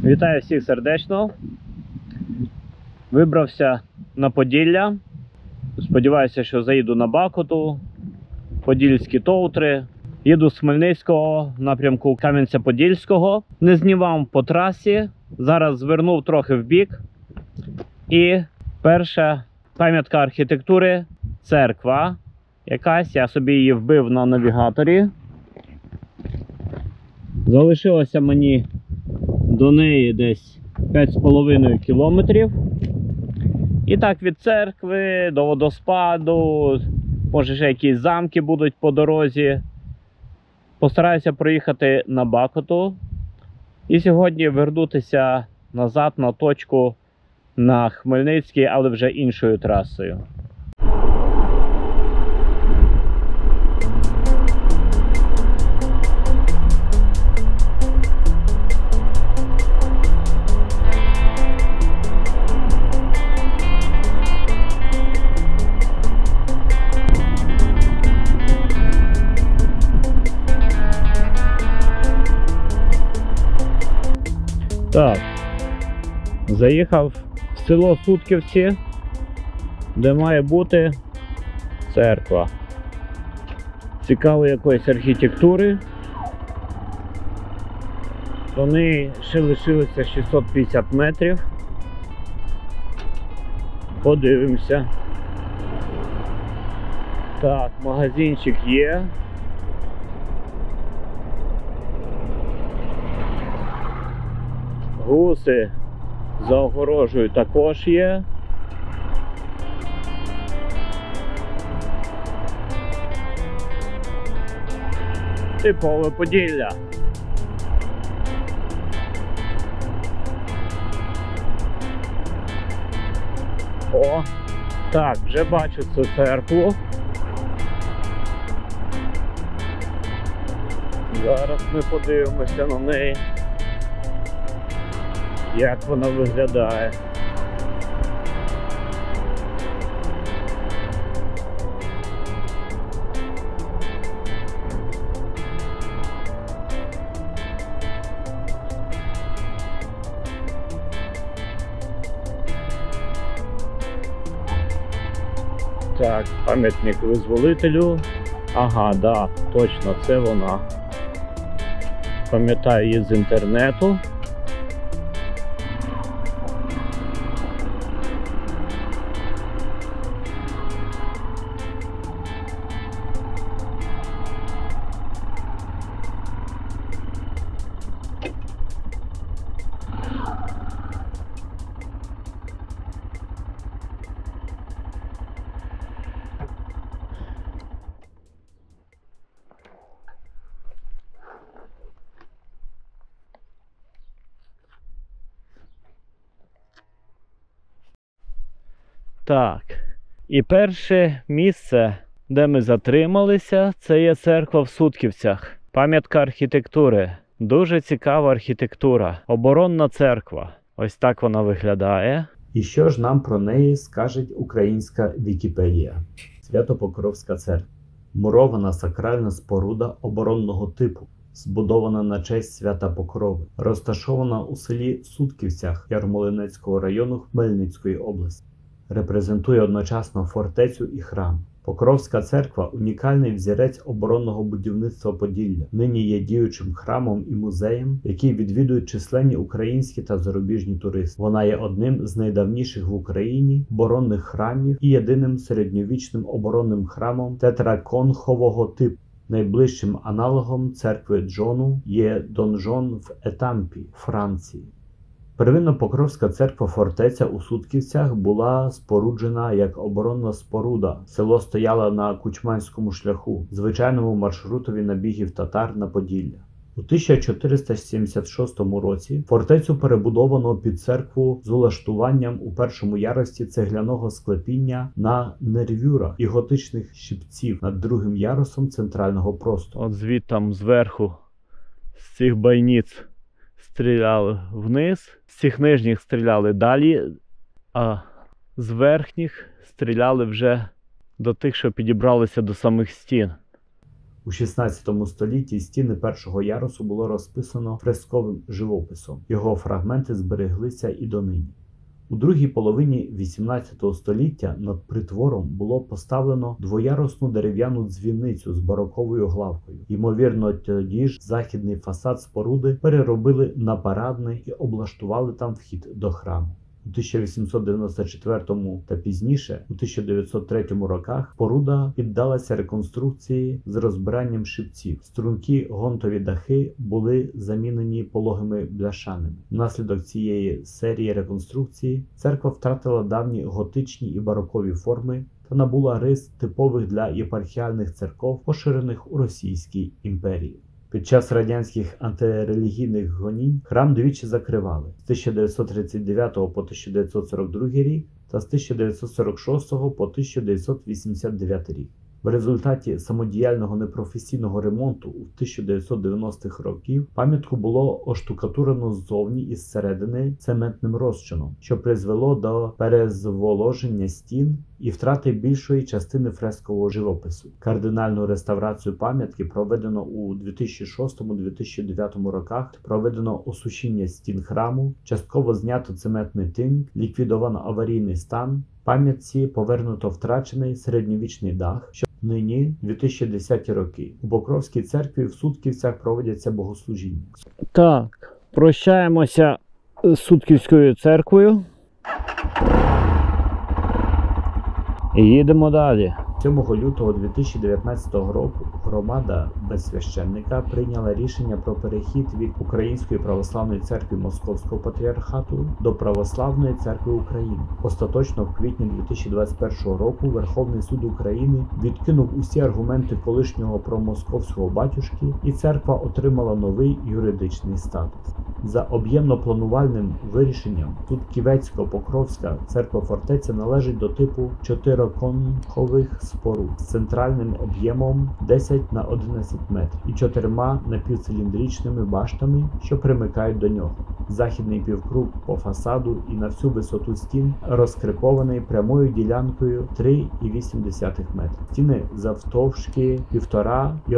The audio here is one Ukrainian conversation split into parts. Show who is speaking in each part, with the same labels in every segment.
Speaker 1: Вітаю всіх сердечно. Вибрався на Поділля. Сподіваюся, що заїду на Бахмуту, Подільські Товтри. Їду з Хмельницького в напрямку Кам'янця-Подільського. Не знімав по трасі. Зараз звернув трохи в бік. І перша пам'ятка архітектури – церква. Якась, я собі її вбив на навігаторі. Залишилося мені до неї десь 5,5 кілометрів. І так від церкви до водоспаду, може ще якісь замки будуть по дорозі. Постараюся проїхати на Бахмуту. І сьогодні вернутися назад на точку на Хмельницький, але вже іншою трасою. Так, заїхав в село Сутківці, де має бути церква. Цікавої якоїсь архітектури. До неї ще лишилося 650 метрів. Подивимося. Так, магазинчик є. Гуси за огорожею також є. Типове Поділля. О, так, вже бачу цю церкву. Зараз ми подивимося на неї. Як вона виглядає. Так, пам'ятник визволителю. Ага, да, точно, це вона. Пам'ятаю її з інтернету. Так, і перше місце, де ми затрималися, це є церква в Сутківцях. Пам'ятка архітектури. Дуже цікава архітектура. Оборонна церква. Ось так вона виглядає.
Speaker 2: І що ж нам про неї скаже українська Вікіпедія? Свято-Покровська церква. Мурована сакральна споруда оборонного типу, збудована на честь свята Покрови. Розташована у селі Сутківцях Ярмолинецького району Хмельницької області. Репрезентує одночасно фортецю і храм. Покровська церква – унікальний взірець оборонного будівництва Поділля. Нині є діючим храмом і музеєм, який відвідують численні українські та зарубіжні туристи. Вона є одним з найдавніших в Україні оборонних храмів і єдиним середньовічним оборонним храмом тетраконхового типу. Найближчим аналогом церкви Джону є Донжон в Етампі, Франції. Первинно Покровська церква-фортеця у Сутківцях була споруджена як оборонна споруда. Село стояло на Кучманському шляху, звичайному маршрутові набігів татар на Поділля. У 1476 році фортецю перебудовано під церкву з улаштуванням у першому ярусі цегляного склепіння на нервюрах і готичних щипців над другим ярусом центрального простору.
Speaker 1: От звідтам зверху, з цих бойниць, стріляли вниз, з цих нижніх стріляли далі, а з верхніх стріляли вже до тих, що підібралися до самих стін.
Speaker 2: У 16 столітті стіни першого ярусу було розписано фресковим живописом. Його фрагменти збереглися і донині. У другій половині 18 століття над притвором було поставлено двоярусну дерев'яну дзвіницю з бароковою главкою. Ймовірно, тоді ж західний фасад споруди переробили на парадний і облаштували там вхід до храму. У 1894 та пізніше, у 1903 роках, споруда піддалася реконструкції з розбиранням шипців. Стрункі гонтові дахи були замінені пологими бляшанами. Внаслідок цієї серії реконструкції церква втратила давні готичні і барокові форми та набула рис типових для єпархіальних церков, поширених у Російській імперії. Під час радянських антирелігійних гонінь храм двічі закривали з 1939 по 1942 рік та з 1946 по 1989 рік. В результаті самодіяльного непрофесійного ремонту у 1990-х років пам'ятку було оштукатурено ззовні і зсередини цементним розчином, що призвело до перезволоження стін і втрати більшої частини фрескового живопису. Кардинальну реставрацію пам'ятки проведено у 2006-2009 роках, проведено осушіння стін храму, частково знято цементний тин, ліквідовано аварійний стан, пам'ятці повернуто втрачений середньовічний дах, що нині 2010 роки. У Покровській церкві в Сутківцях проводяться богослужіння.
Speaker 1: Так, прощаємося з Сутківською церквою. І їдемо далі.
Speaker 2: 7 лютого 2019 року громада без священника прийняла рішення про перехід від Української православної церкви Московського патріархату до Православної церкви України. Остаточно в квітні 2021 року Верховний суд України відкинув усі аргументи колишнього промосковського батюшки, і церква отримала новий юридичний статус. За об'ємно-планувальним вирішенням Сутківецько-Покровська церква-фортеця належить до типу чотириконхових споруд з центральним об'ємом 10 на 11 метрів і 4 напівциліндричними баштами, що примикають до нього. Західний півкруг по фасаду і на всю висоту стін розкрипований прямою ділянкою 3,8 метра. Стіни завтовшки 1,5 і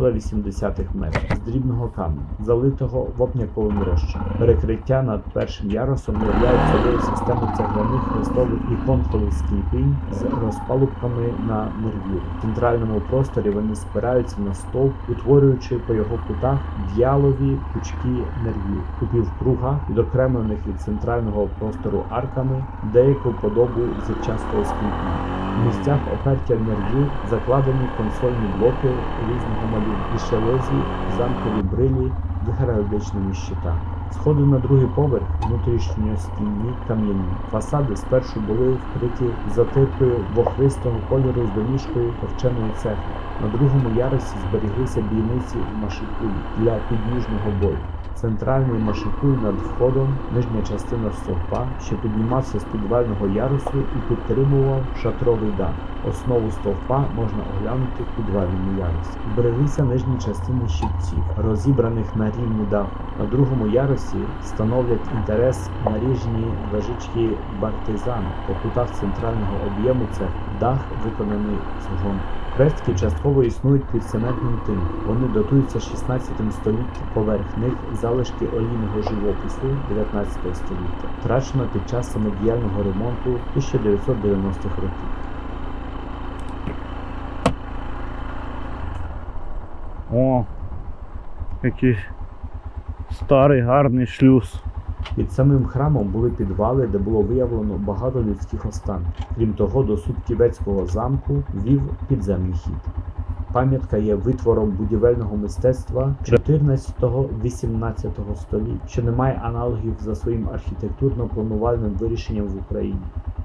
Speaker 2: 1,8 метра з дрібного каменю, залитого вапняковим розчином. Перекриття над першим ярусом являють собою систему цегляних хрестових і конхових скріпінь з розпалубками на нервюрі. В центральному просторі вони спираються на стовп, утворюючи по його кутах діалові пучки нервюр. У півкруга, відокремлених від центрального простору арками, деяку подобу зірчастого скріпіння. В місцях опертя нервюр закладені консольні блоки різного малюнку і шелезі, замкові брилі з геральдичними щитами. Сходи на другий поверх внутрішньостінні кам'яні. Фасади спершу були вкриті затиркою вохристого кольору з домішкою товченої цегли. На другому ярусі зберіглися бійниці машикулі для підніжного бою. Центральний машикуй над входом, нижня частина стовпа, що піднімався з підвального ярусу і підтримував шатровий дах. Основу стовпа можна оглянути в підвальному ярусі. Збереглися нижні частини щитців, розібраних на рівні даху. На другому ярусі становлять інтерес наріжні вежички партизан по кутах центрального об'єму цех. Дах виконаний з гонку. Фрески частково існують під цементним тином. Вони датуються 16 століттям. Поверх них залишки олійного живопису 19 століття. Втрачено під час самодіяльного ремонту 1990-х років.
Speaker 1: О, який старий гарний шлюз.
Speaker 2: Під самим храмом були підвали, де було виявлено багато людських останків. Крім того, до Сутківецького замку вів підземний хід. Пам'ятка є витвором будівельного мистецтва 14-18 століття, що не має аналогів за своїм архітектурно-планувальним вирішенням в Україні.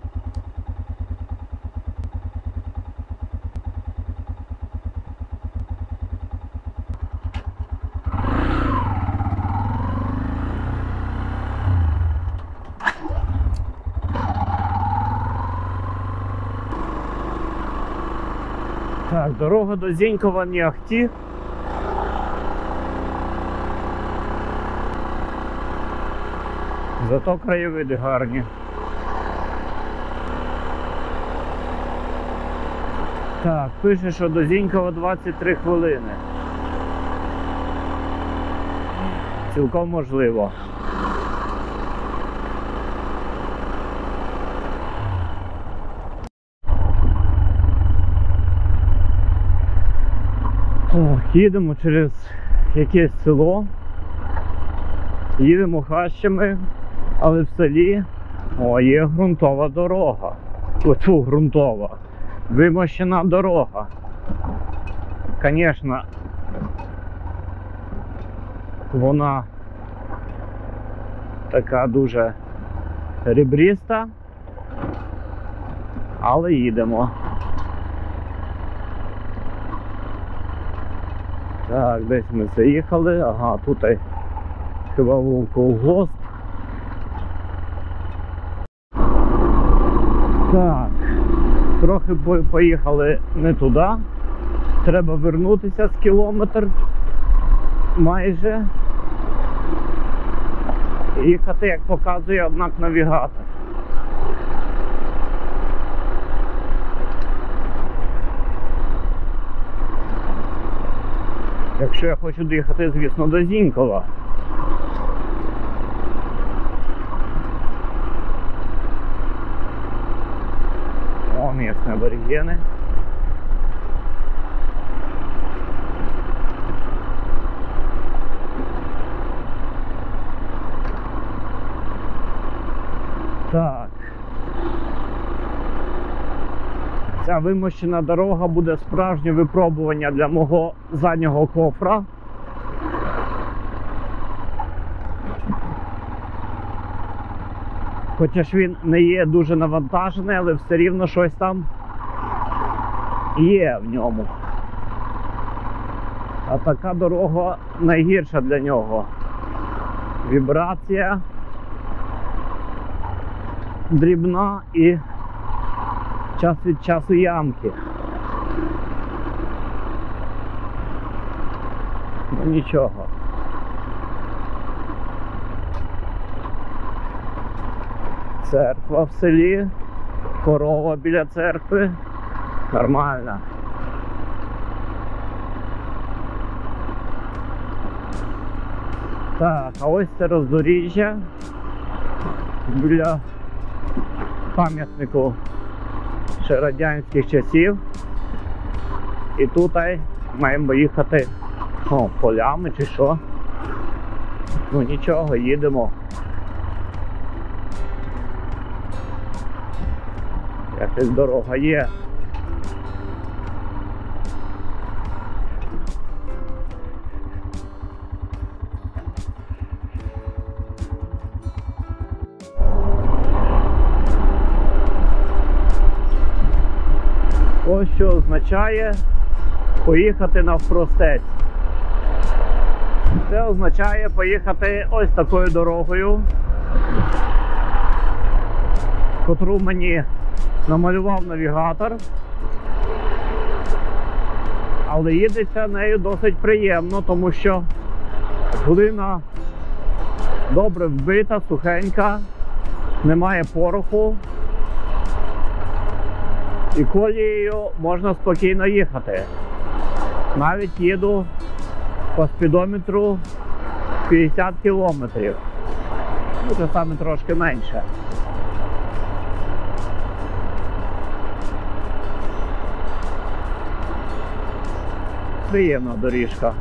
Speaker 1: Так, дорога до Зенькова не ахті. Зато краєвиди гарні. Так, пише, що до Зінькова 23 хвилини. Цілком можливо. Так, їдемо через якесь село. Їдемо хащами, але в селі є ґрунтова дорога. Фу, ґрунтова. Вимощена дорога. Звісно, вона така дуже ребриста, але їдемо. Так, десь ми заїхали, ага, тут хіба був колгосп. Так, трохи поїхали не туди. Треба вернутися з кілометр майже. Їхати, як показує, однак, навігатор. Якщо я хочу доїхати, звісно, до Зінькова. О, місцеві аборигени. Так. Ця вимощена дорога буде справжнє випробування для мого заднього кофра. Хоча ж він не є дуже навантажений, але все рівно щось там є в ньому. А така дорога найгірша для нього. Вібрація дрібна і час від часу ямки. Ну нічого. Церква в селі, корова біля церкви. Нормально. Так, а ось це роздоріжжя біля пам'ятнику ще радянських часів. І тут маємо їхати полями чи що. Ну нічого, їдемо. Якась дорога є. Ось що означає поїхати навпростець. Це означає поїхати ось такою дорогою, котру мені намалював навігатор, але їдеться нею досить приємно, тому що глина добре вбита, сухенька, немає пороху, і колією можна спокійно їхати. Навіть їду по спідометру 50 кілометрів, ну це саме трошки менше. Приємна доріжка.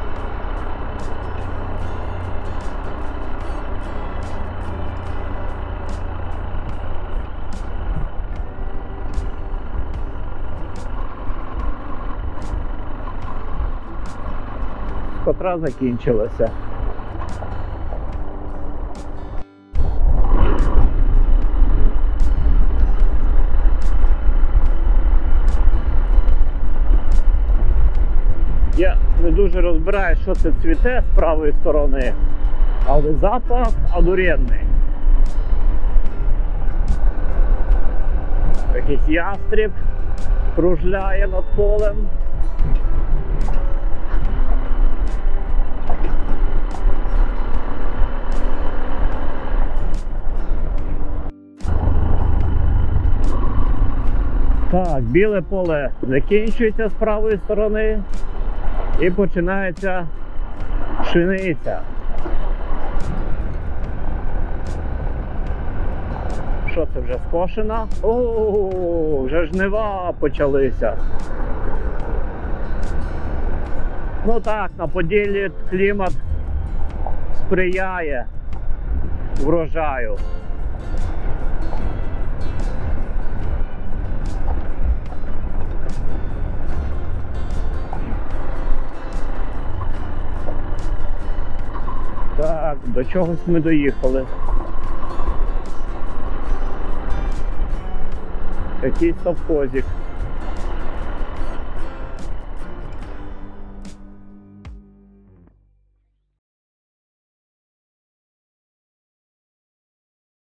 Speaker 1: Котра закінчилася. Я не дуже розбираю, що це цвіте з правої сторони, але запах одуренний. Якийсь ястріб кружляє над полем. Так, біле поле закінчується з правої сторони і починається пшениця. Що це вже скошена? О, вже жнива почалися. Ну так, на Поділлі клімат сприяє врожаю. Так, до чогось ми доїхали. Якийсь совхозик.